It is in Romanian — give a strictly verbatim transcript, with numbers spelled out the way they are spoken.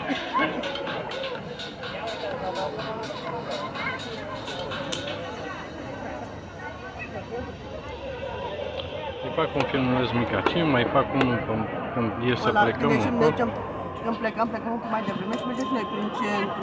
Îi fac un filmuleț mic, mai fac unul când e să plecăm. Când plecăm, plecăm un pic mai devreme și mergem și noi prin centru.